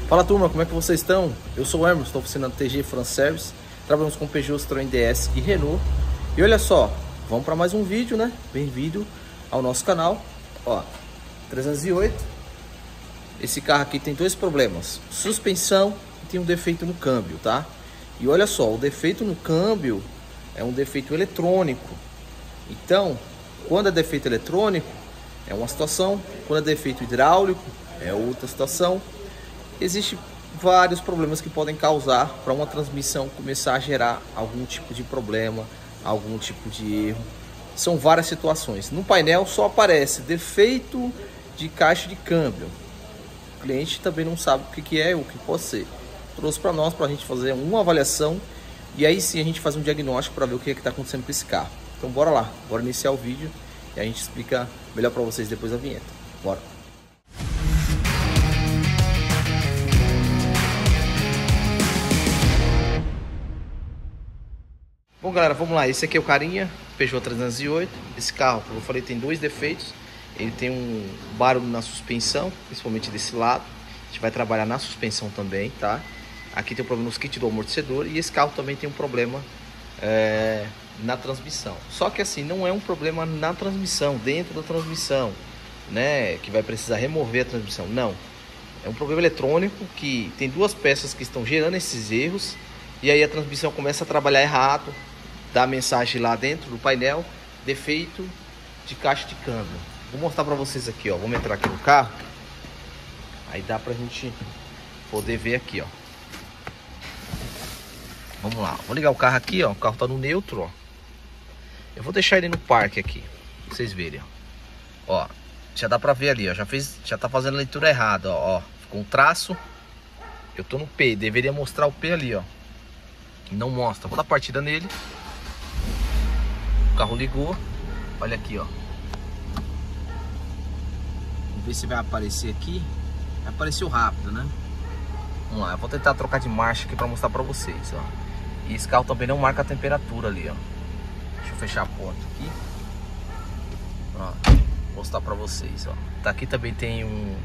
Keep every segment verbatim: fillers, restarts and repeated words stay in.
Fala turma, como é que vocês estão? Eu sou o Emerson, estou oficina T G France Service. Trabalhamos com Peugeot, Citroën D S e Renault. E olha só, vamos para mais um vídeo, né? Bem-vindo ao nosso canal. Ó, trezentos e oito. Esse carro aqui tem dois problemas: suspensão e tem um defeito no câmbio, tá? E olha só, o defeito no câmbio é um defeito eletrônico. Então, quando é defeito eletrônico, é uma situação. Quando é defeito hidráulico, é outra situação. Existem vários problemas que podem causar para uma transmissão começar a gerar algum tipo de problema, algum tipo de erro. São várias situações. No painel só aparece defeito de caixa de câmbio. O cliente também não sabe o que é, o que pode ser. Trouxe para nós para a gente fazer uma avaliação e aí sim a gente faz um diagnóstico para ver o que é que está acontecendo com esse carro. Então bora lá, bora iniciar o vídeo e a gente explica melhor para vocês depois da vinheta. Bora! Bom galera, vamos lá, esse aqui é o carinha Peugeot trezentos e oito. Esse carro, como eu falei, tem dois defeitos. Ele tem um barulho na suspensão, principalmente desse lado. A gente vai trabalhar na suspensão também, tá? Aqui tem um problema nos kits do amortecedor. E esse carro também tem um problema é, na transmissão. Só que assim, não é um problema na transmissão, dentro da transmissão, né? Que vai precisar remover a transmissão, não. É um problema eletrônico que tem duas peças que estão gerando esses erros. E aí a transmissão começa a trabalhar errado. Dá a mensagem lá dentro do painel: defeito de caixa de câmbio. Vou mostrar para vocês aqui, ó. Vamos entrar aqui no carro. Aí dá pra gente poder ver aqui, ó. Vamos lá. Vou ligar o carro aqui, ó. O carro tá no neutro, ó. Eu vou deixar ele no parque aqui, pra vocês verem, ó. Ó, já dá pra ver ali, ó. Já fez, já tá fazendo a leitura errada, ó. ó. Ficou um traço. Eu tô no P. Deveria mostrar o P ali, ó. Não mostra. Vou dar partida nele. O carro ligou. Olha aqui, ó. Vamos ver se vai aparecer aqui. Apareceu rápido, né? Vamos lá. Eu vou tentar trocar de marcha aqui pra mostrar pra vocês, ó. E esse carro também não marca a temperatura ali, ó. Deixa eu fechar a porta aqui. Ó, vou mostrar pra vocês, ó. Tá aqui também tem um,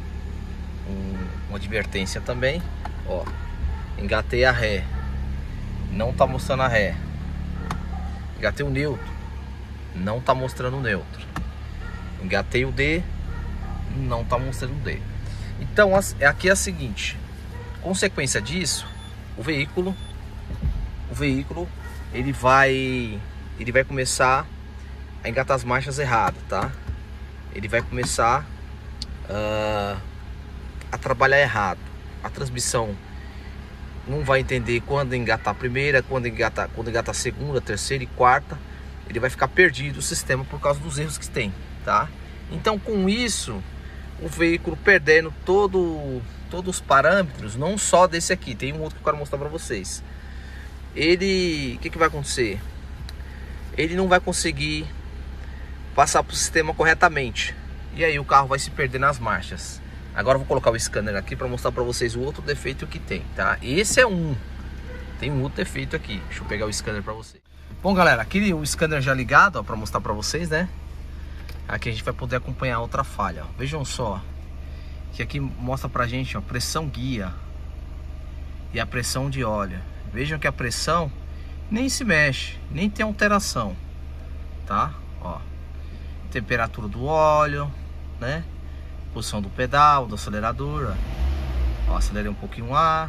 um uma advertência também. Ó, engatei a ré. Não tá mostrando a ré. Engatei o neutro. Não tá mostrando o neutro. Engatei o D. Não tá mostrando o D. Então aqui é a seguinte. Consequência disso, o veículo O veículo Ele vai Ele vai começar a engatar as marchas erradas, tá? Ele vai começar uh, a trabalhar errado. A transmissão não vai entender quando engatar a primeira, quando engatar, quando engatar a segunda, terceira e quarta. Ele vai ficar perdido o sistema por causa dos erros que tem, tá? Então com isso, o veículo perdendo todo, todos os parâmetros, não só desse aqui, tem um outro que eu quero mostrar para vocês. Ele, o que, que vai acontecer? Ele não vai conseguir passar para o sistema corretamente. E aí o carro vai se perder nas marchas. Agora eu vou colocar o scanner aqui para mostrar para vocês o outro defeito que tem, tá? Esse é um. Tem um outro defeito aqui. Deixa eu pegar o scanner para vocês. Bom, galera, aqui o scanner já ligado, ó, para mostrar para vocês, né? Aqui a gente vai poder acompanhar outra falha, ó. Vejam só. Que aqui mostra pra gente, ó, pressão guia e a pressão de óleo. Vejam que a pressão nem se mexe, nem tem alteração, tá? Ó, temperatura do óleo, né? Posição do pedal, do acelerador, ó. Ó, acelerei um pouquinho o ar.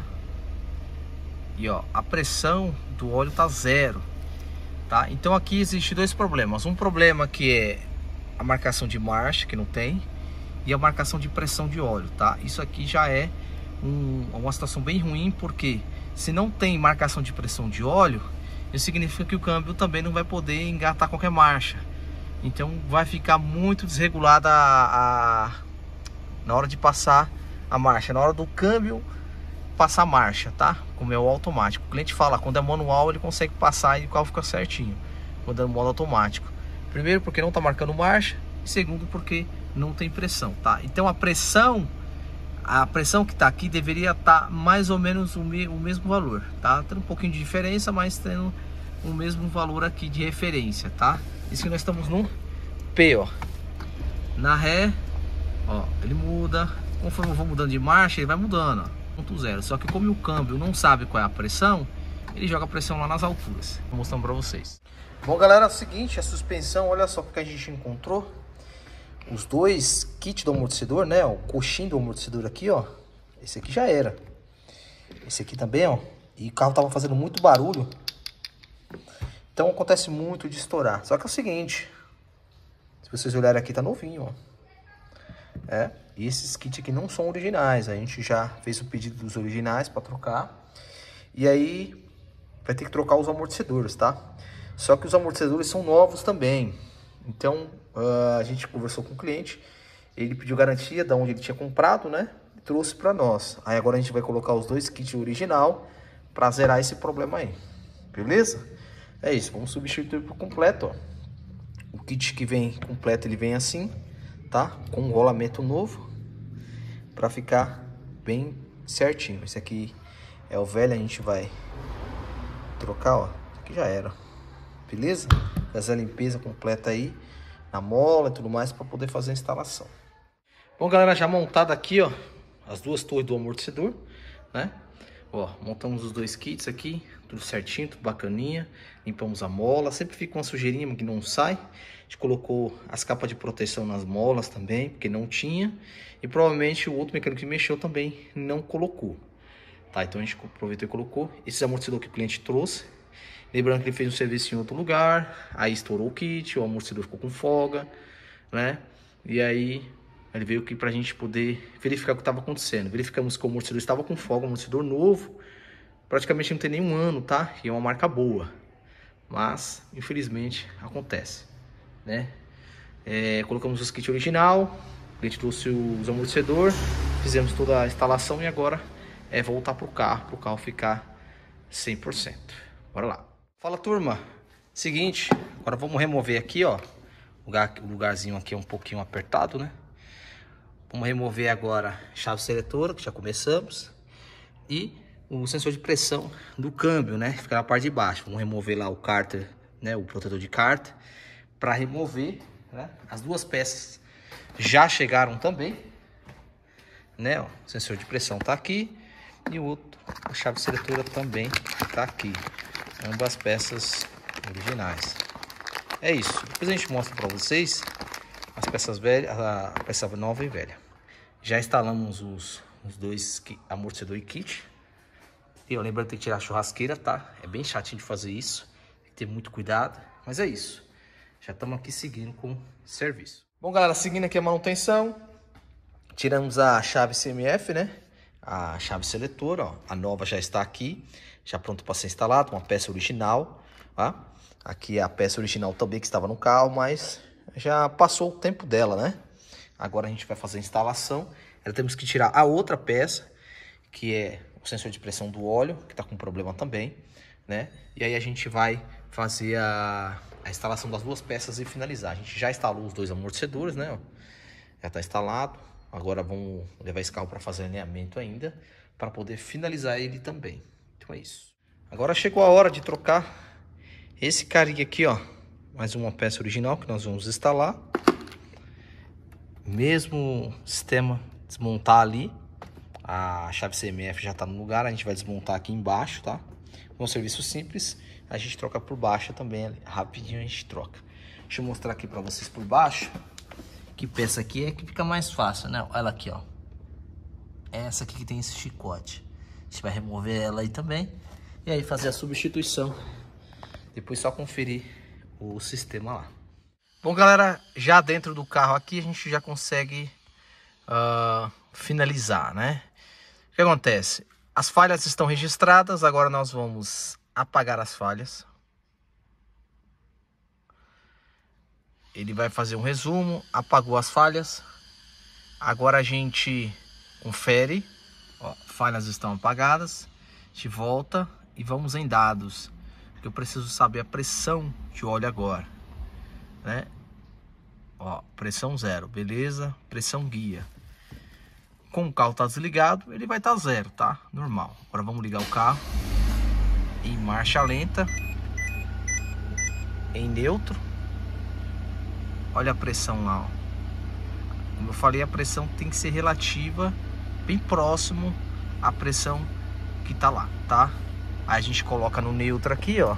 E ó, a pressão do óleo tá zero, tá? Então aqui existe dois problemas. Um problema que é a marcação de marcha, que não tem, e a marcação de pressão de óleo, tá? Isso aqui já é um, uma situação bem ruim, porque se não tem marcação de pressão de óleo, isso significa que o câmbio também não vai poder engatar qualquer marcha. Então vai ficar muito desregulada a, a na hora de passar a marcha, na hora do câmbio passar a marcha, tá? Como é o automático. O cliente fala, quando é manual ele consegue passar e o carro fica certinho. Quando é no modo automático. Primeiro porque não tá marcando marcha, e segundo porque não tem pressão, tá? Então a pressão, a pressão que tá aqui deveria estar tá mais ou menos o, me, o mesmo valor, tá? Tem um pouquinho de diferença, mas tendo o mesmo valor aqui de referência, tá? Isso que nós estamos no P, ó. Na ré, ó, ele muda. Conforme eu vou mudando de marcha, ele vai mudando, ó. ponto zero. Só que como o câmbio não sabe qual é a pressão, ele joga a pressão lá nas alturas. Vou mostrando para vocês. Bom, galera, é o seguinte, a suspensão, olha só o que a gente encontrou. Os dois kits do amortecedor, né? O coxinho do amortecedor aqui, ó. Esse aqui já era. Esse aqui também, ó. E o carro tava fazendo muito barulho. Então acontece muito de estourar. Só que é o seguinte, se vocês olharem aqui, tá novinho, ó. É, e esses kits aqui não são originais. A gente já fez o pedido dos originais para trocar. E aí vai ter que trocar os amortecedores, tá? Só que os amortecedores são novos também. Então uh, a gente conversou com o cliente. Ele pediu garantia de onde ele tinha comprado, né? E trouxe para nós. Aí agora a gente vai colocar os dois kits original para zerar esse problema aí. Beleza? É isso. Vamos substituir por completo, ó. O kit que vem completo, ele vem assim, tá? Com um rolamento novo, para ficar bem certinho. Esse aqui é o velho, a gente vai trocar, ó. Esse aqui já era, beleza? Fazer a limpeza completa aí na mola e tudo mais para poder fazer a instalação. Bom, galera, já montado aqui, ó, as duas torres do amortecedor, né? Ó, montamos os dois kits aqui, tudo certinho, tudo bacaninha. Limpamos a mola, sempre fica uma sujeirinha que não sai. A gente colocou as capas de proteção nas molas também, porque não tinha. E provavelmente o outro mecânico que mexeu também não colocou. Tá, então a gente aproveitou e colocou. Esse amortecedor que o cliente trouxe. Lembrando que ele fez um serviço em outro lugar, aí estourou o kit, o amortecedor ficou com folga, né? E aí ele veio aqui pra gente poder verificar o que estava acontecendo. Verificamos que o amortecedor estava com folga, um amortecedor novo. Praticamente não tem nenhum ano, tá? E é uma marca boa. Mas, infelizmente, acontece, né? É, colocamos os kits original, a gente trouxe os amortecedor, fizemos toda a instalação e agora é voltar pro carro, pro carro ficar cem por cento. Bora lá. Fala, turma. Seguinte, agora vamos remover aqui, ó. O lugar, o lugarzinho aqui é um pouquinho apertado, né? Vamos remover agora a chave seletora, que já começamos. E o sensor de pressão do câmbio, né? Fica na parte de baixo. Vamos remover lá o cárter, né? O protetor de cárter. Para remover, né? As duas peças já chegaram também, né? Ó, o sensor de pressão tá aqui. E o outro, a chave seletora também tá aqui. Ambas peças originais. É isso. Depois a gente mostra para vocês as peças velhas, a peça nova e velha. Já instalamos os, os dois amortecedor e kit. E eu lembro que tem que tirar a churrasqueira, tá? É bem chatinho de fazer isso. Tem que ter muito cuidado. Mas é isso. Já estamos aqui seguindo com o serviço. Bom, galera, seguindo aqui a manutenção. Tiramos a chave C M F, né? A chave seletora, ó. A nova já está aqui. Já pronto para ser instalada. Uma peça original, tá? Aqui é a peça original também que estava no carro, mas já passou o tempo dela, né? Agora a gente vai fazer a instalação. Ela temos que tirar a outra peça, que é o sensor de pressão do óleo, que está com problema também, né? E aí a gente vai fazer a, a instalação das duas peças e finalizar. A gente já instalou os dois amortecedores, né? Já está instalado. Agora vamos levar esse carro para fazer alinhamento ainda, para poder finalizar ele também. Então é isso. Agora chegou a hora de trocar esse carinha aqui, ó. Mais uma peça original que nós vamos instalar. Mesmo sistema, desmontar ali. A chave C M F já está no lugar, a gente vai desmontar aqui embaixo, tá? É um serviço simples, a gente troca por baixo também, rapidinho a gente troca. Deixa eu mostrar aqui para vocês por baixo. Que peça aqui é que fica mais fácil, né? Olha aqui, ó. Essa aqui que tem esse chicote. A gente vai remover ela aí também. E aí fazer a substituição. Depois só conferir o sistema lá. Bom, galera, já dentro do carro aqui a gente já consegue uh, finalizar, né? O que acontece? As falhas estão registradas, agora nós vamos apagar as falhas. Ele vai fazer um resumo, apagou as falhas. Agora a gente confere, ó, falhas estão apagadas. A gente volta e vamos em dados. Eu preciso saber a pressão de óleo agora, né? Ó, pressão zero, beleza? Pressão guia. Com o carro tá desligado, ele vai estar tá zero, tá? Normal. Agora vamos ligar o carro em marcha lenta, em neutro. Olha a pressão lá, ó. Como eu falei, a pressão tem que ser relativa, bem próximo a pressão que tá lá, tá? Aí a gente coloca no neutro aqui, ó.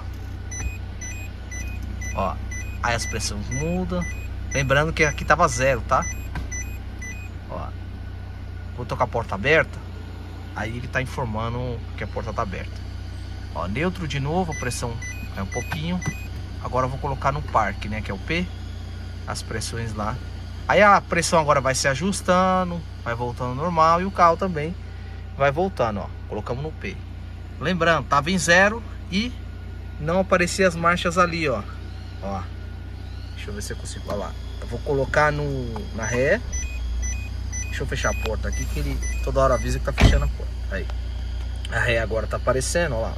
Ó, aí as pressões mudam. Lembrando que aqui tava zero, tá? Ó, vou tocar a porta aberta. Aí ele tá informando que a porta tá aberta. Ó, neutro de novo, a pressão é um pouquinho. Agora eu vou colocar no parque, né, que é o P. As pressões lá. Aí a pressão agora vai se ajustando, vai voltando normal. E o carro também vai voltando, ó. Colocamos no P. Lembrando, tava em zero e não aparecia as marchas ali, ó. Ó. Deixa eu ver se eu consigo. Olha lá. Eu vou colocar no, na ré. Deixa eu fechar a porta aqui, que ele toda hora avisa que tá fechando a porta. Aí. A ré agora tá aparecendo, ó lá.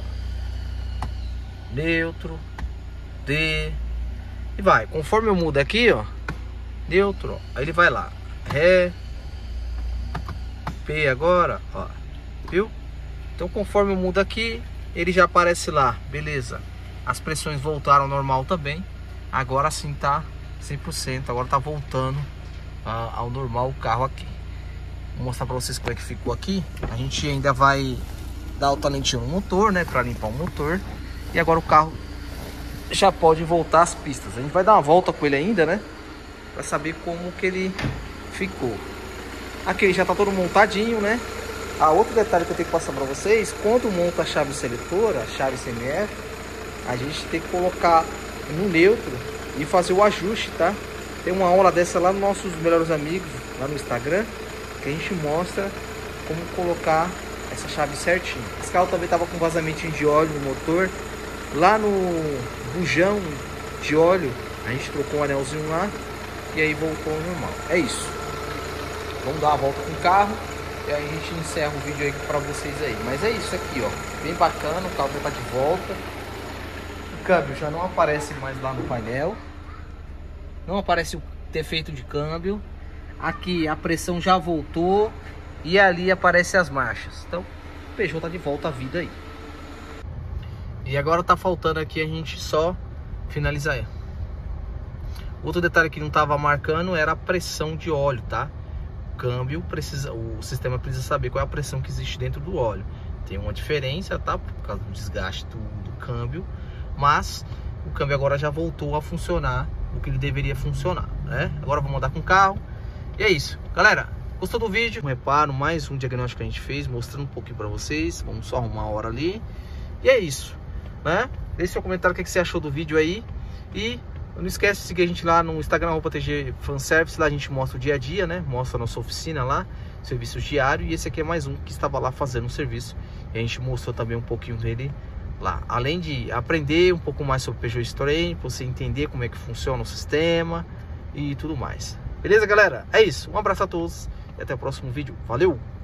Neutro. D. E vai. Conforme eu mudo aqui, ó. Neutro, ó. Aí ele vai lá. Ré. P agora, ó. Viu? Então conforme eu mudo aqui, ele já aparece lá. Beleza. As pressões voltaram ao normal também. Agora sim tá cem por cento. Agora tá voltando uh, ao normal o carro aqui. Vou mostrar pra vocês como é que ficou aqui. A gente ainda vai dar o talentinho no motor, né? Pra limpar o motor. E agora o carro já pode voltar às pistas. A gente vai dar uma volta com ele ainda, né? Pra saber como que ele ficou. Aqui ele já tá todo montadinho, né? Ah, outro detalhe que eu tenho que passar pra vocês. Quando monta a chave seletora, a chave C M F, a gente tem que colocar no neutro e fazer o ajuste, tá? Tem uma aula dessa lá nos nossos melhores amigos, lá no Instagram, que a gente mostra como colocar essa chave certinho. Esse carro também tava com vazamentinho de óleo no motor. Lá no bujão de óleo, a gente trocou um anelzinho lá e aí voltou ao normal. É isso. Vamos dar uma volta com o carro e aí a gente encerra o vídeo aí pra vocês aí. Mas é isso aqui, ó. Bem bacana, o carro já tá de volta. O câmbio já não aparece mais lá no painel. Não aparece o defeito de câmbio. Aqui a pressão já voltou. E ali aparece as marchas. Então o Peugeot tá de volta à vida aí. E agora tá faltando aqui a gente só finalizar ela. Outro detalhe que não tava marcando era a pressão de óleo, tá? O câmbio precisa, o sistema precisa saber qual é a pressão que existe dentro do óleo. Tem uma diferença, tá? Por causa do desgaste do, do câmbio. Mas o câmbio agora já voltou a funcionar o que ele deveria funcionar, né? Agora vamos andar com o carro. E é isso, galera. Gostou do vídeo? Um reparo, mais um diagnóstico que a gente fez, mostrando um pouquinho pra vocês. Vamos só arrumar a hora ali. E é isso, né? Deixe seu comentário o que você achou do vídeo aí. E não esquece de seguir a gente lá no Instagram, arroba T G Fanservice. Lá a gente mostra o dia a dia, né? Mostra a nossa oficina lá, serviços diários. E esse aqui é mais um que estava lá fazendo um serviço. E a gente mostrou também um pouquinho dele lá. Além de aprender um pouco mais sobre o Peugeot Citroën, pra você entender como é que funciona o sistema e tudo mais. Beleza, galera? É isso. Um abraço a todos e até o próximo vídeo. Valeu!